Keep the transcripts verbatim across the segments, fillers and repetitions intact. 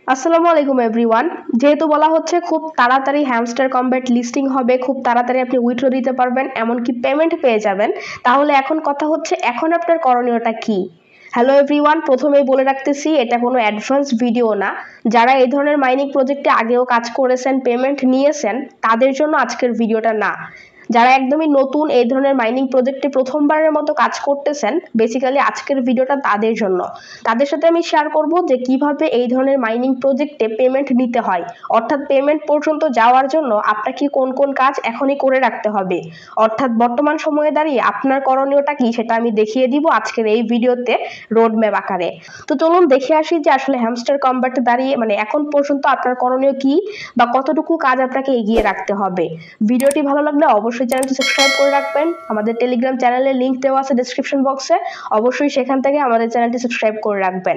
আসসালামু আলাইকুম এভরিওয়ান। যেহেতু বলা হচ্ছে খুব তাড়াতাড়ি হ্যামস্টার কমব্যাট লিস্টিং হবে, খুব তাড়াতাড়ি আপনি উইথড্র দিতে পারবেন, এমনকি পেমেন্ট পেয়ে যাবেন, তাহলে এখন কথা হচ্ছে এখন আপনার করণীয়টা কি? হ্যালো এভরিওয়ান, প্রথমেই বলে রাখতেছি এটা কোনো অ্যাডভান্স ভিডিও না। যারা এই ধরনের মাইনিং প্রজেক্টে আগেও কাজ করেছেন, পেমেন্ট নিয়েছেন, তাদের জন্য আজকের ভিডিওটা না। যারা একদমই নতুন এই ধরনের মাইনিং প্রজেক্টে প্রথমবারের মতো কাজ করতেছেন, বেসিক্যালি আজকের ভিডিওটা তাদের জন্য। তাদের সাথে আমি শেয়ার করব যে কিভাবে এই ধরনের মাইনিং প্রজেক্টে পেমেন্ট নিতে হয়, অর্থাৎ পেমেন্ট পর্যন্ত যাওয়ার জন্য আপনাকে কোন কোন কাজ এখনই করে রাখতে হবে, অর্থাৎ বর্তমান সময়ে দাঁড়িয়ে আপনার করণীয়টা কি সেটা আমি দেখিয়ে দিব আজকের এই ভিডিওতে রোড ম্যাপ আকারে। তো চলুন দেখে আসি যে আসলে হ্যামস্টার কমব্যাটে দাঁড়িয়ে মানে এখন পর্যন্ত আপনার করণীয় কি বা কতটুকু কাজ আপনাকে এগিয়ে রাখতে হবে। ভিডিওটি ভালো লাগলে অবশ্যই চ্যানেলটি সাবস্ক্রাইব করে রাখবেন। আমাদের টেলিগ্রাম চ্যানেলের লিংক দেওয়া আছে ডেসক্রিপশন বক্সে, অবশ্যই সেখান থেকে আমাদের চ্যানেলটি সাবস্ক্রাইব করে রাখবেন।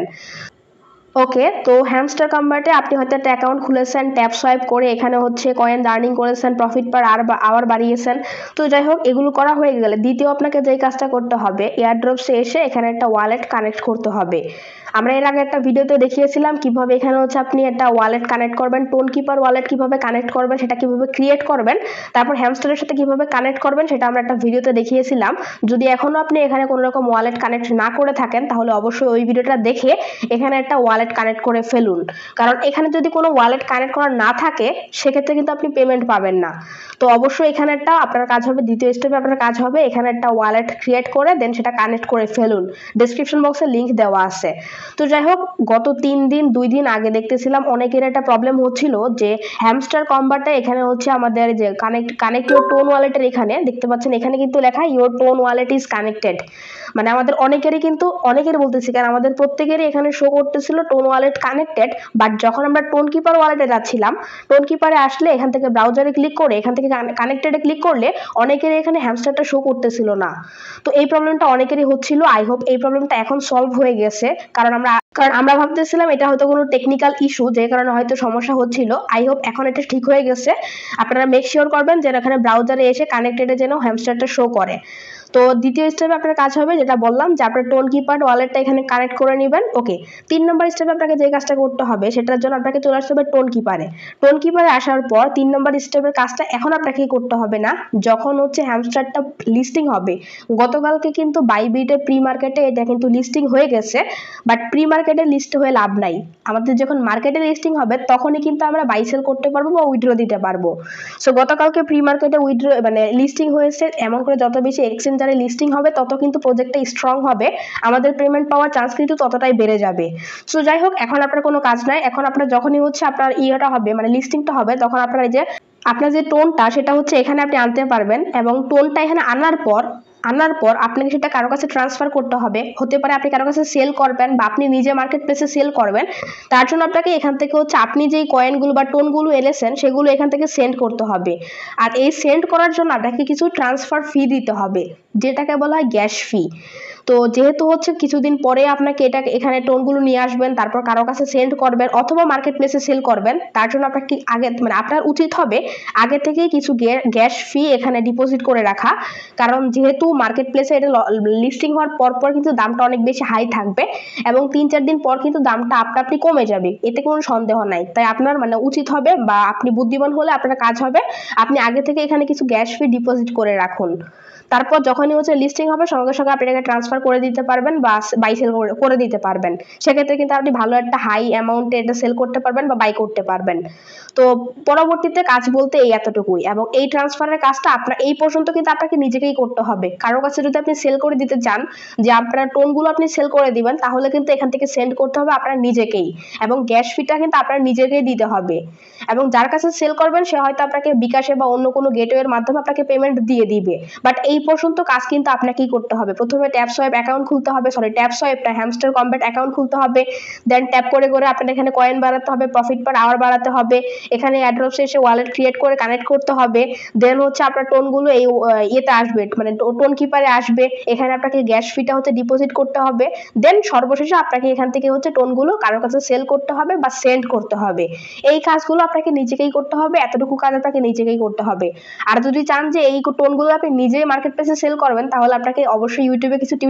ওকে, তো হ্যামস্টার কমব্যাটে আপনি হয়তো একটা অ্যাকাউন্ট খুলেছেন, ট্যাপ সোয়াইপ করে এখানে হচ্ছে কয়েন আর্নিং করেছেন, প্রফিট পার আর আওয়ার বাড়িয়েছেন। তো যাই হোক, এগুলো করা হয়ে গেলে দ্বিতীয় আপনাকে যেই কাজটা করতে হবে, এয়ারড্রপসে এসে এখানে একটা ওয়ালেট কানেক্ট করতে হবে। আমরা এর আগে একটা ভিডিওতে দেখিয়েছিলাম কিভাবে এখানে হচ্ছে আপনি একটা ওয়ালেট কানেক্ট করবেন, টোন কিপার ওয়ালেট কিভাবে কানেক্ট করবেন, সেটা কিভাবে ক্রিয়েট করবেন, তারপর হ্যামস্টারের সাথে কিভাবে কানেক্ট করবেন সেটা আমরা একটা ভিডিওতে দেখিয়েছিলাম। যদি এখনো আপনি এখানে কোনো রকম ওয়ালেট কানেক্ট না করে থাকেন, তাহলে অবশ্যই ওই ভিডিওটা দেখে এখানে একটা ওয়ালেট কানেক্ট করে ফেলুন। কারণ এখানে যদি কোনো ওয়ালেট কানেক্ট করা না থাকে, সেক্ষেত্রে কিন্তু আপনি পেমেন্ট পাবেন না। তো অবশ্যই এখানে একটা আপনার কাজ হবে, দ্বিতীয় স্টেপে আপনার কাজ হবে এখানে একটা ওয়ালেট ক্রিয়েট করে দেন সেটা কানেক্ট করে ফেলুন। ডেসক্রিপশন বক্সে লিংক দেওয়া আছে। তো যাই হোক, গত তিন দিন দুই দিন আগে দেখতেছিলাম অনেকের একটা প্রবলেম হচ্ছিল যে হ্যামস্টার কমব্যাটে এখানে হচ্ছে আমাদের যে কানেক্ট কানেক্ট ইউর টোন ওয়ালেটের এখানে দেখতে পাচ্ছেন, এখানে কিন্তু লেখা your Ton wallet is connected. মানে আমাদের অনেকেরই কিন্তু অনেকের বলতেছি কারণ আমাদের প্রত্যেকেরই এখানে শো করতেছিল টোন ওয়ালেট কানেক্টেড, বাট যখন আমরা টোন কিপার ওয়ালেটে যাচ্ছিলাম, টোন কিপারে আসলে এখান থেকে ব্রাউজারে ক্লিক করে এখান থেকে কানেক্টেডে ক্লিক করলে অনেকেরই এখানে হ্যামস্টারটা শো করতেছিল না। তো এই প্রবলেমটা অনেকেরই হচ্ছিল। আই হোপ এই প্রবলেমটা এখন সলভ হয়ে গেছে, কারণ আমরা কারণ আমরা ভাবতেছিলাম এটা হয়তো কোনো টেকনিক্যাল ইস্যু, যে কারণে হয়তো সমস্যা হচ্ছিল। আই হোপ এখন এটা ঠিক হয়ে গেছে। আপনারা মেক শিওর করবেন যে এখানে ব্রাউজারে এসে কানেক্টেডে যেন হ্যামস্টারটা শো করে। তো দ্বিতীয় স্টেপে আপনার কাজ হবে যেটা বললাম যে আপনার টোন কিপার ওয়ালেটটা এখানে কানেক্ট করে নেবেন। ওকে, তিন নম্বর স্টেপে আপনাকে যে কাজটা করতে হবে সেটার জন্য আপনাকে চলে আসতে হবে টোন কিপারে। টোন কিপারে আসার পর তিন নম্বর স্টেপের কাজটা এখন আপনাকে করতে হবে না, যখন হচ্ছে হ্যামস্টারটা লিস্টিং হবে। গতকালকে কিন্তু বাইবিটে প্রি মার্কেটে এটা কিন্তু লিস্টিং হয়ে গেছে, বাট প্রি মার্কেটে লিস্ট হয়ে লাভ নাই। আমাদের যখন মার্কেটে লিস্টিং হবে তখনই কিন্তু আমরা বাই সেল করতে পারবো বা উইথড্র দিতে পারবো। সো গতকালকে প্রি মার্কেটে উইথড্র মানে লিস্টিং হয়েছে, এমন করে যত বেশি এক্সচেঞ্জারে লিস্টিং হবে তত কিন্তু প্রজেক্টটা স্ট্রং হবে, আমাদের পেমেন্ট পাওয়ার চান্স কিন্তু ততটাই বেড়ে যাবে। সো যাই হোক, এখন আপনার কোনো কাজ নাই। এখন আপনার যখনই হচ্ছে আপনার ইয়েটা হবে মানে লিস্টিংটা হবে, তখন আপনার এই যে আপনার যে টোনটা সেটা হচ্ছে এখানে আপনি আনতে পারবেন, এবং টোনটা এখানে আনার পর আনার পর আপনাকে সেটা কারো কাছে ট্রান্সফার করতে হবে। হতে পারে আপনি কারো কাছে সেল করবেন বা আপনি নিজে মার্কেট প্লেসে সেল করবেন। তার জন্য আপনাকে এখান থেকে হচ্ছে আপনি যেই কয়েনগুলো বা টোনগুলো এনেছেন সেগুলো এখান থেকে সেন্ড করতে হবে। আর এই সেন্ড করার জন্য আপনাকে কিছু ট্রান্সফার ফি দিতে হবে, যেটাকে বলা হয় গ্যাস ফি। তো যেহেতু হচ্ছে কিছুদিন পরে আপনাকে এটা এখানে টোনগুলো নিয়ে আসবেন, তারপর কারো কাছে সেন্ড করবেন অথবা মার্কেট প্লেসে সেল করবেন, তার জন্য আপনাকে আগে মানে আপনার উচিত হবে আগে থেকেই কিছু গ্যাস ফি এখানে ডিপোজিট করে রাখা। কারণ যেহেতু মার্কেট প্লেসে এটা লিস্টিং হওয়ার পর পর কিন্তু দামটা অনেক বেশি হাই থাকবে, এবং তিন চার দিন পর কিন্তু দামটা আপনা আপনি কমে যাবে, এতে কোনো সন্দেহ নাই। তাই আপনার মানে উচিত হবে বা আপনি বুদ্ধিমান হলে আপনার কাজ হবে আপনি আগে থেকে এখানে কিছু গ্যাস ফি ডিপোজিট করে রাখুন। তারপর যখনই হচ্ছে লিস্টিং হবে সঙ্গে সঙ্গে আপনি এটাকে ট্রান্সফার করে দিতে পারবেন বা বাই সেল করে দিতে পারবেন। সেক্ষেত্রে কিন্তু আপনি ভালো একটা হাই অ্যামাউন্টে এটা সেল করতে পারবেন বা বাই করতে পারবেন। তো পরবর্তীতে কাজ বলতে এই এতটুকুই, এবং এই ট্রান্সফারের কাজটা আপনার এই পর্যন্ত কিন্তু আপনাকে নিজেকেই করতে হবে। কারো কাছে যদি আপনি সেল করে দিতে চান যে আপনার টোনগুলো আপনি সেল করে দিবেন, তাহলে কিন্তু এখান থেকে সেন্ড করতে হবে আপনার নিজেকেই, এবং গ্যাস ফিটা কিন্তু আপনার নিজেকেই দিতে হবে। এবং যার কাছে সেল করবেন সে হয়তো আপনাকে বিকাশে বা অন্য কোনো গেটওয়ের মাধ্যমে আপনাকে পেমেন্ট দিয়ে দিবে, বাট এই পর্যন্ত কাজ কিন্তু আপনাকেই করতে হবে। প্রথমে ট্যাপ সোয়াইপ অ্যাকাউন্ট খুলতে হবে, সরি ট্যাপ সোয়াইপটা হ্যামস্টার কমব্যাট অ্যাকাউন্ট খুলতে হবে, দেন ট্যাপ করে করে আপনার এখানে কয়েন বাড়াতে হবে, প্রফিট পার আওয়ার বাড়াতে হবে, এখানে অ্যাড্রপসে এসে ওয়ালেট ক্রিয়েট করে কানেক্ট করতে হবে, দেন হচ্ছে আপনার টোনগুলো এই ইয়েতে আসবে মানে টোন কিপারে আসবে, এখানে আপনাকে গ্যাস ফিটা হচ্ছে ডিপোজিট করতে হবে, দেন সর্বশেষে আপনাকে এখান থেকে হচ্ছে টোনগুলো কারোর কাছে সেল করতে হবে বা সেন্ড করতে হবে। এই কাজগুলো আপনাকে নিজেকেই করতে হবে, এতটুকু কাজ আপনাকে নিজেকেই করতে হবে। আর যদি চান যে এই টোনগুলো আপনি নিজেই মার্কেট প্লেসে সেল করবেন, তাহলে আপনাকে অবশ্যই ইউটিউবে কিছু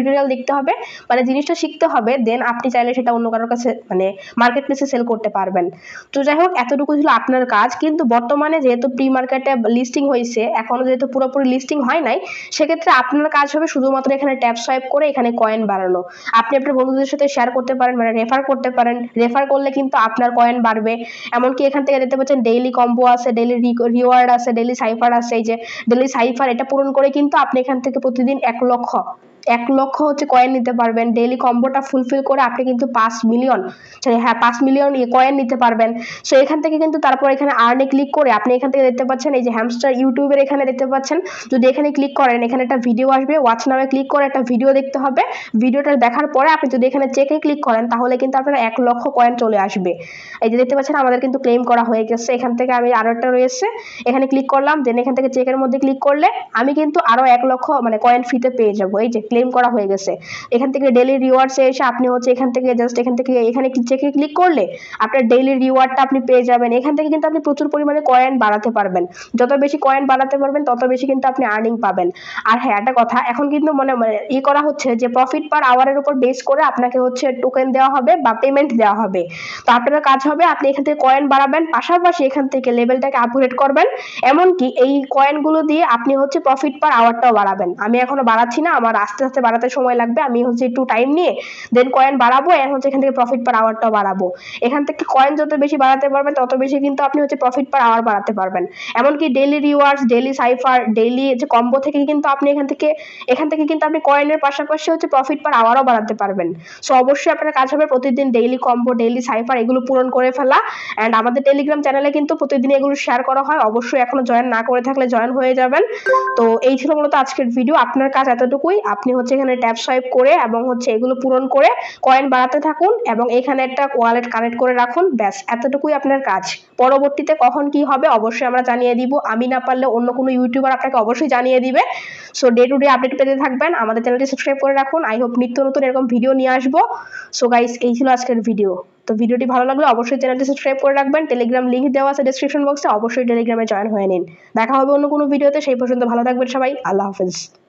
টিউটোরিয়াল দেখতে হবে, মানে জিনিসটা শিখতে হবে, দেন আপনি চাইলে সেটা অন্য কারোর কাছে মানে মার্কেট প্লেসে সেল করতে পারবেন। তো যাই হোক, এতটুকু ছিল আপনার কাজ। কিন্তু বর্তমানে যেহেতু প্রি মার্কেটে লিস্টিং হয়েছে, এখনো যেহেতু পুরোপুরি লিস্টিং হয় নাই, সেক্ষেত্রে আপনার কাজ হবে শুধুমাত্র এখানে ট্যাপ সোয়াইপ করে এখানে কয়েন বাড়ানো। আপনি আপনার বন্ধুদের সাথে শেয়ার করতে পারেন, মানে রেফার করতে পারেন। রেফার করলে কিন্তু আপনার কয়েন বাড়বে। এমনকি এখান থেকে দেখতে পাচ্ছেন ডেইলি কম্বো আছে, ডেইলি রিওয়ার্ড আছে, ডেইলি সাইফার আছে। এই যে ডেইলি সাইফার, এটা পূরণ করে কিন্তু আপনি এখান থেকে প্রতিদিন এক লক্ষ এক লক্ষ হচ্ছে কয়েন নিতে পারবেন। ডেইলি কম্বোটা ফুলফিল করে আপনি কিন্তু পাঁচ মিলিয়ন হ্যাঁ পাঁচ মিলিয়ন কয়েন নিতে পারবেন। সো এখান থেকে কিন্তু তারপর এখানে আর্নে ক্লিক করে আপনি এখান থেকে দেখতে পাচ্ছেন এই যে হ্যামস্টার ইউটিউবের এখানে দেখতে পাচ্ছেন। যদি এখানে ক্লিক করেন, এখানে একটা ভিডিও আসবে, ওয়াচ নামে ক্লিক করে একটা ভিডিও দেখতে হবে। ভিডিওটা দেখার পরে আপনি যদি এখানে চেকে ক্লিক করেন, তাহলে কিন্তু আপনার এক লক্ষ কয়েন চলে আসবে। এই যে দেখতে পাচ্ছেন আমাদের কিন্তু ক্লেম করা হয়ে গেছে। এখান থেকে আমি আরো একটা রয়েছে, এখানে ক্লিক করলাম, দেন এখান থেকে চেকের মধ্যে ক্লিক করলে আমি কিন্তু আরো এক লক্ষ মানে কয়েন ফ্রিতে পেয়ে যাবো। এই যে ক্লেম করা হয়ে গেছে। এখান থেকে ডেইলি রিওয়ার্ডসে এসে আপনি হচ্ছে এখান থেকে জাস্ট এখান থেকে এখানে চেকে ক্লিক করলে আপনার ডেইলি রিওয়ার্ডটা আপনি পেয়ে যাবেন। এখান থেকে কিন্তু আপনি প্রচুর পরিমাণে কয়েন বাড়াতে পারবেন। যত বেশি কয়েন বাড়াতে পারবেন তত বেশি কিন্তু আপনি আর্নিং পাবেন। আর হ্যাঁ, একটা কথা, এখন কিন্তু মনে মানে ই করা হচ্ছে যে প্রফিট পার আওয়ারের উপর বেস করে আপনাকে হচ্ছে টোকেন দেওয়া হবে বা পেমেন্ট দেওয়া হবে। তো আপনার কাজ হবে আপনি এখান থেকে কয়েন বাড়াবেন, পাশাপাশি এখান থেকে লেভেলটাকে আপগ্রেড করবেন। এমনকি এই কয়েনগুলো দিয়ে আপনি হচ্ছে প্রফিট পার আওয়ারটাও বাড়াবেন। আমি এখনো বাড়াচ্ছি না, আমার আস্তে আস্তে বাড়াতে সময় লাগবে। আমি হচ্ছে একটু টাইম নিয়ে দেন কয়েন বাড়াবো, এখন হচ্ছে এখান থেকে প্রফিট পার আওয়ারটাও বাড়াবো। এখান থেকে কয়েন যত বেশি বাড়াতে পারবেন তত বেশি কিন্তু আপনি হচ্ছে প্রফিট পার আওয়ার বাড়াতে পারবেন। এমনকি daily rewards, daily cipher, daily যে কম্বো থেকে কিন্তু আপনি এখান থেকে এখান থেকে কিন্তু আপনি কয়েনের পাশাপাশি হচ্ছে প্রফিট পার আওয়ারও বাড়াতে পারবেন। সো অবশ্যই আপনার কাজ হবে প্রতিদিন ডেইলি কম্বো, ডেইলি সাইফার এগুলো পূরণ করে ফেলা। অ্যান্ড আমাদের টেলিগ্রাম চ্যানেলে কিন্তু প্রতিদিন এগুলো শেয়ার করা হয়। অবশ্যই এখনো জয়েন না করে থাকলে জয়েন হয়ে যাবেন। তো এই ছিল মূলত আজকের ভিডিও। আপনার কাজ এতটুকুই, আপনি হচ্ছে এখানে ট্যাপ সোয়াইপ করে এবং হচ্ছে এগুলো পূরণ করে কয়েন বাড়াতে থাকুন এবং এখানে একটা ওয়ালেট কানেক্ট করে রাখুন। ব্যাস, এতটুকুই আপনার কাজ। পরবর্তীতে কখন কি হবে অবশ্যই আমরা জানিয়ে দিব। আমি না পারলে অন্য কোনো ইউটিউবার আপনাকে অবশ্যই জানিয়ে দিবে। So day to day update পেতে থাকবেন। আমাদের চ্যানেলটি সাবস্ক্রাইব করে রাখুন। আই হোপ নিত্য নতুন এরকম ভিডিও নিয়ে আসবো। সো গাইস, এই ছিল আজকের ভিডিও। তো ভিডিওটি ভালো লাগলে অবশ্যই চ্যানেলটি সাবস্ক্রাইব করে রাখবেন। টেলিগ্রাম লিংক দেওয়া আছে ডেসক্রিপশন বক্সে, অবশ্যই টেলিগ্রামে জয়েন হয়ে নিন। দেখা হবে অন্য কোনো ভিডিওতে। সেই পর্যন্ত ভালো থাকবেন সবাই। আল্লাহ হাফেজ।